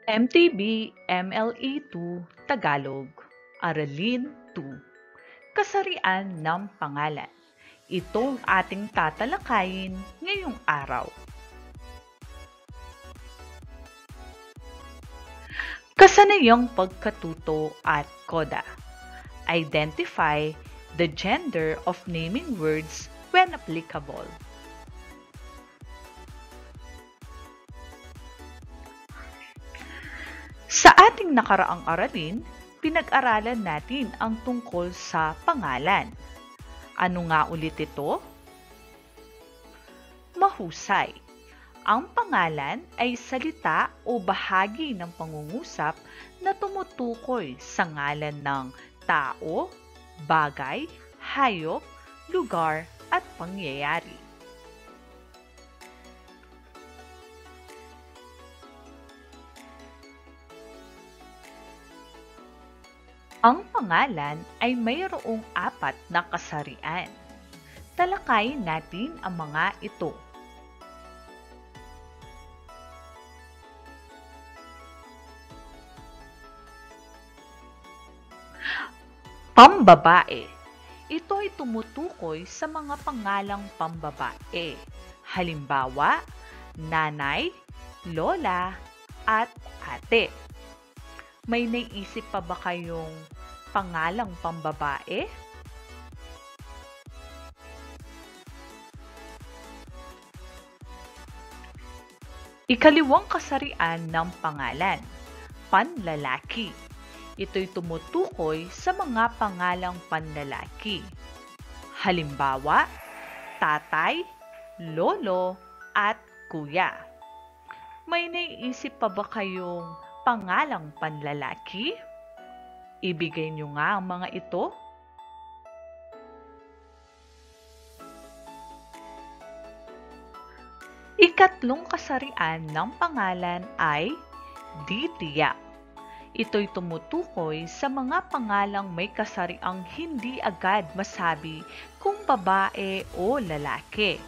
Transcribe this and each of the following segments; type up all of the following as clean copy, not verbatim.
Mtb Mle2 Tagalog Aralin 2 Kasarian ng Pangalan. Itong ating tatalakayin ngayong araw. Kasanayang pagkatuto at Koda. Identify the gender of naming words when applicable. Sa ating nakaraang aralin, pinag-aralan natin ang tungkol sa pangalan. Ano nga ulit ito? Mahusay. Ang pangalan ay salita o bahagi ng pangungusap na tumutukoy sa ngalan ng tao, bagay, hayop, lugar at pangyayari. Ang pangalan ay mayroong 4 na kasarian. Talakayin natin ang mga ito. Pambabae. Ito ay tumutukoy sa mga pangalang pambabae. Halimbawa, nanay, lola, at ate. May naisip pa ba kayong pangalang pambabae? Ikaliwang kasarian ng pangalan, panlalaki. Ito'y tumutukoy sa mga pangalang panlalaki. Halimbawa, tatay, lolo, at kuya. May naisip pa ba kayong pangalang panlalaki? Ibigay nyo nga ang mga ito. Ikatlong kasarian ng pangalan ay ditiyak. Ito'y tumutukoy sa mga pangalang may kasariang hindi agad masabi kung babae o lalaki.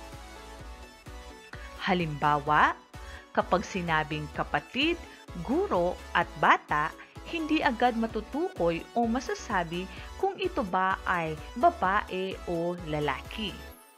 Halimbawa, kapag sinabing kapatid, guro at bata, hindi agad matutukoy o masasabi kung ito ba ay babae o lalaki.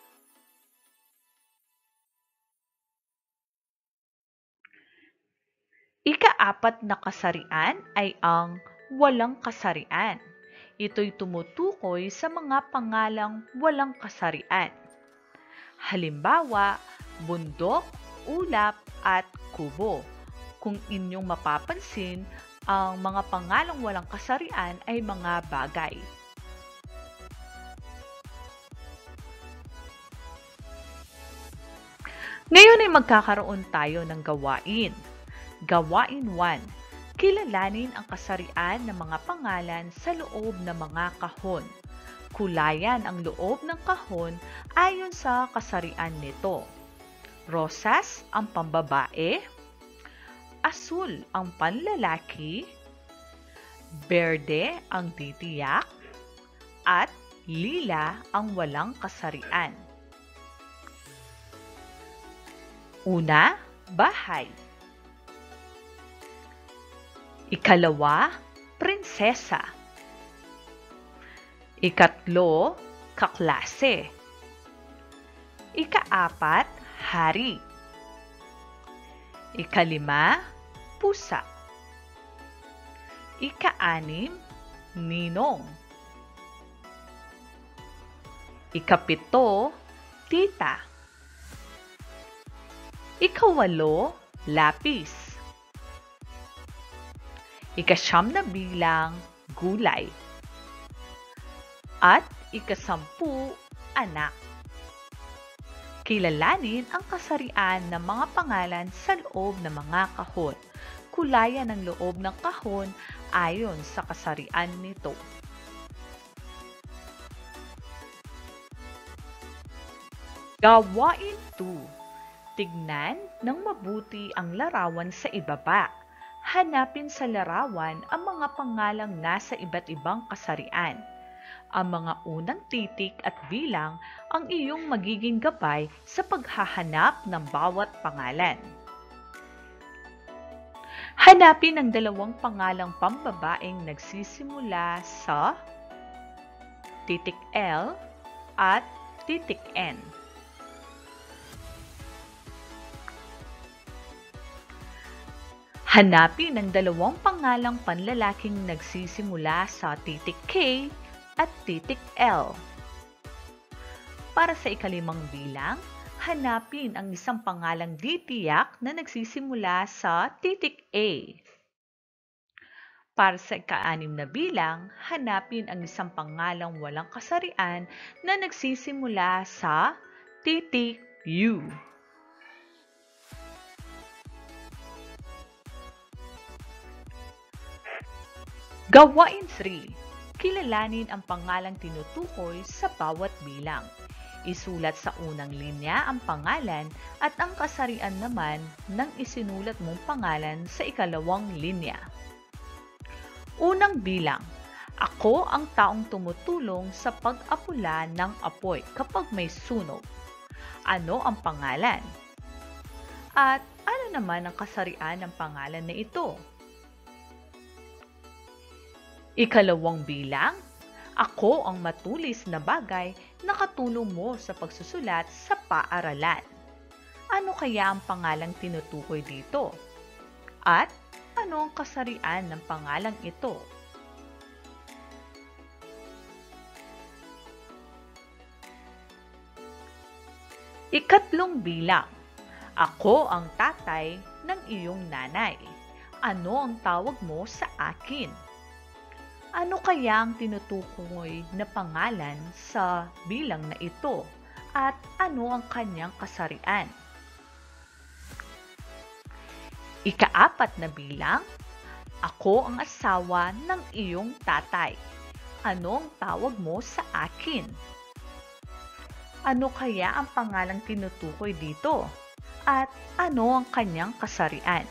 Ika-4 na kasarian ay ang walang kasarian. Ito'y tumutukoy sa mga pangalang walang kasarian. Halimbawa, bundok, ulap, at kubo. Kung inyong mapapansin, ang mga pangalang walang kasarian ay mga bagay. Ngayon ay magkakaroon tayo ng gawain. Gawain 1. Kilalanin ang kasarian ng mga pangalan sa loob ng mga kahon. Kulayan ang loob ng kahon ayon sa kasarian nito. Rosas ang pambabae, asul ang panlalaki, berde ang titiyak, at lila ang walang kasarian. Una, bahay. Ikalawa, prinsesa. Ikatlo, kaklase. Ika-4, hari. Ika-5, pusa. Ika-6, ninong. Ika-7, tita. Ika-8, lapis. Ika-9 na bilang, gulay. At ika-10, anak. Kilalanin ang kasarian ng mga pangalan sa loob ng mga kahon. Kulayan ang loob ng kahon ayon sa kasarian nito. Gawain 2. Tignan ng mabuti ang larawan sa ibaba. Hanapin sa larawan ang mga pangalang nasa iba't ibang kasarian. Ang mga unang titik at bilang ang iyong magiging gabay sa paghahanap ng bawat pangalan. Hanapin ang dalawang pangalang pambabaeng nagsisimula sa titik L at titik N. Hanapin ang dalawang pangalang panlalaking nagsisimula sa titik K at titik L. Para sa ikalimang bilang, hanapin ang isang pangalang ditiyak na nagsisimula sa titik A. Para sa ika-anim na bilang, hanapin ang isang pangalang walang kasarian na nagsisimula sa titik U. Gawain 3. Kilalanin ang pangalang tinutukoy sa bawat bilang. Isulat sa unang linya ang pangalan at ang kasarian naman ng isinulat mong pangalan sa ikalawang linya. Unang bilang, ako ang taong tumutulong sa pag-apula ng apoy kapag may sunog. Ano ang pangalan? At ano naman ang kasarian ng pangalan na ito? Ikalawang bilang, ako ang matulis na bagay na katulong mo sa pagsusulat sa paaralan. Ano kaya ang pangalang tinutukoy dito? At ano ang kasarian ng pangalang ito? Ikatlong bilang, ako ang tatay ng iyong nanay. Ano ang tawag mo sa akin? Ano kaya ang tinutukoy na pangalan sa bilang na ito at ano ang kanyang kasarian? Ika-4 na bilang, ako ang asawa ng iyong tatay. Ano ang tawag mo sa akin? Ano kaya ang pangalang tinutukoy dito at ano ang kanyang kasarian?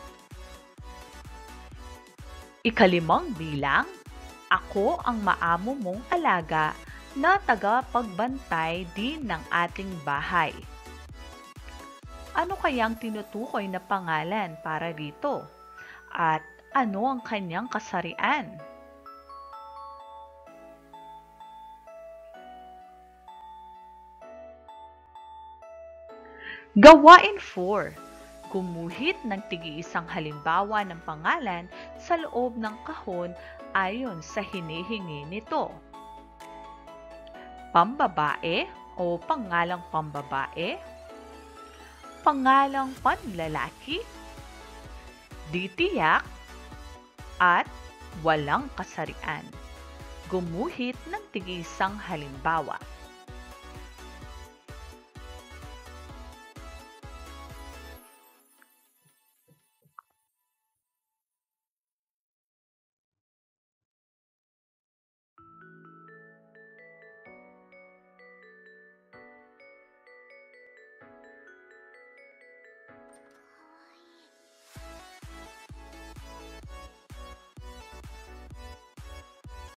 Ika-5 bilang, ako ang maamo mong alaga na tagapagbantay din ng ating bahay. Ano kayang tinutukoy na pangalan para dito? At ano ang kanyang kasarian? Gawain 4. Gumuhit ng tig-iisang halimbawa ng pangalan sa loob ng kahon ayon sa hinihingi nito. Pambabae o pangalang pambabae, pangalang panlalaki, ditiyak, at walang kasarian. Gumuhit ng tig-iisang halimbawa.